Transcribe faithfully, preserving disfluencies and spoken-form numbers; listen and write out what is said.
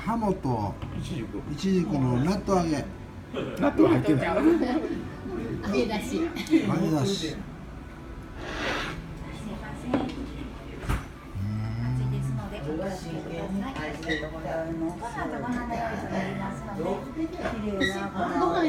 ハモといちじくいちじくの納豆揚げ。 納豆入ってない。 揚げ出し。 揚げ出し。 すいません。熱いですのでお気をつけください。この後ご飯の用意となりますので、綺麗なご飯